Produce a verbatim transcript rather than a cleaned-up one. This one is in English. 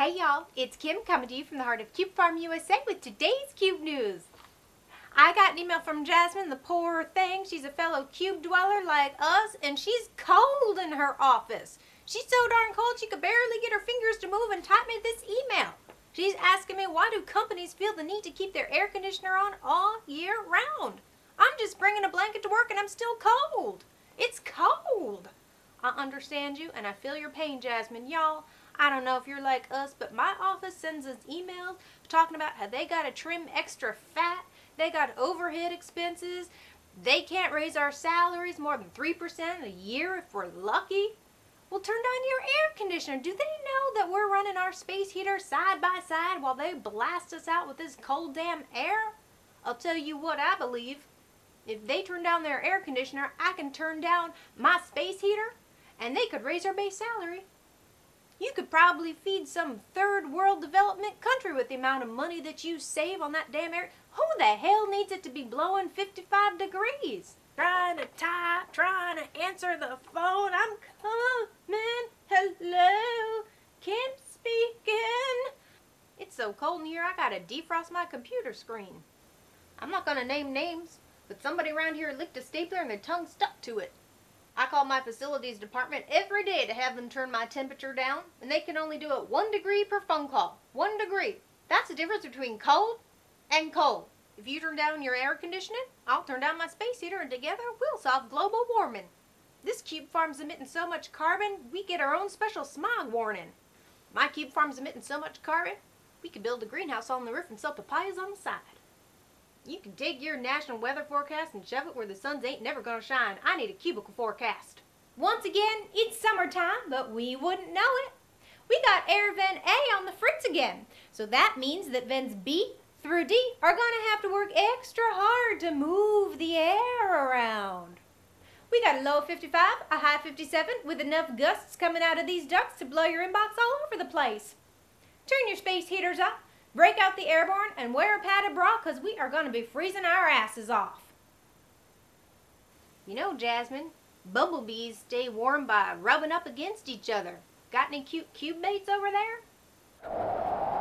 Hey y'all, it's Kim coming to you from the heart of Cube Farm U S A with today's Cube News. I got an email from Jasmine, the poor thing. She's a fellow cube dweller like us, and she's cold in her office. She's so darn cold she could barely get her fingers to move and type me this email. She's asking me, why do companies feel the need to keep their air conditioner on all year round? I'm just bringing a blanket to work and I'm still cold. It's cold. I understand you and I feel your pain, Jasmine. Y'all, I don't know if you're like us, but my office sends us emails talking about how they got to trim extra fat, they got overhead expenses, they can't raise our salaries more than three percent a year if we're lucky. Well, turn down your air conditioner. Do they know that we're running our space heater side by side while they blast us out with this cold damn air? I'll tell you what I believe. If they turn down their air conditioner, I can turn down my space heater and they could raise our base salary. You could probably feed some third world development country with the amount of money that you save on that damn air. Who the hell needs it to be blowing fifty-five degrees? Trying to type, trying to answer the phone. I'm coming. Hello. Kim speaking. It's so cold in here I gotta defrost my computer screen. I'm not gonna name names, but somebody around here licked a stapler and their tongue stuck to it. I call my facilities department every day to have them turn my temperature down, and they can only do it one degree per phone call. One degree. That's the difference between cold and cold. If you turn down your air conditioning, I'll turn down my space heater, and together we'll solve global warming. This cube farm's emitting so much carbon, we get our own special smog warning. My cube farm's emitting so much carbon, we could build a greenhouse on the roof and sell papayas on the side. You can take your national weather forecast and shove it where the suns ain't never gonna shine. I need a cubicle forecast. Once again, it's summertime, but we wouldn't know it. We got air vent A on the fritz again. So that means that vents B through D are gonna have to work extra hard to move the air around. We got a low of fifty-five, a high of fifty-seven, with enough gusts coming out of these ducts to blow your inbox all over the place. Turn your space heaters up. Break out the airborne and wear a padded bra because we are going to be freezing our asses off. You know, Jasmine, bumblebees stay warm by rubbing up against each other. Got any cute cube mates over there?